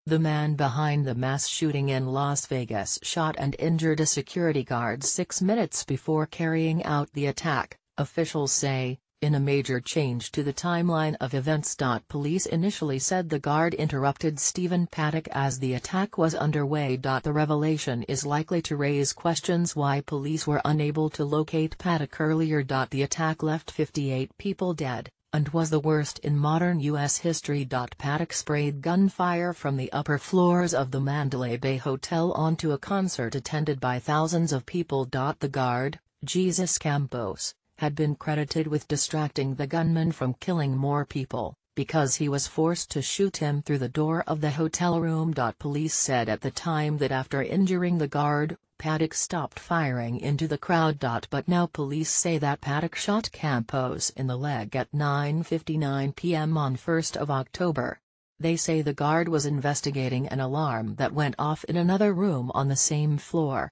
The man behind the mass shooting in Las Vegas shot and injured a security guard 6 minutes before carrying out the attack, officials say, in a major change to the timeline of events. Police initially said the guard interrupted Stephen Paddock as the attack was underway. The revelation is likely to raise questions why police were unable to locate Paddock earlier. The attack left 58 people dead, and was the worst in modern U.S. history. Paddock sprayed gunfire from the upper floors of the Mandalay Bay Hotel onto a concert attended by thousands of people. The guard, Jesus Campos, had been credited with distracting the gunman from killing more people, because he was forced to shoot him through the door of the hotel room. Police said at the time that after injuring the guard, Paddock stopped firing into the crowd. But now police say that Paddock shot Campos in the leg at 9:59 p.m. on 1 October. They say the guard was investigating an alarm that went off in another room on the same floor.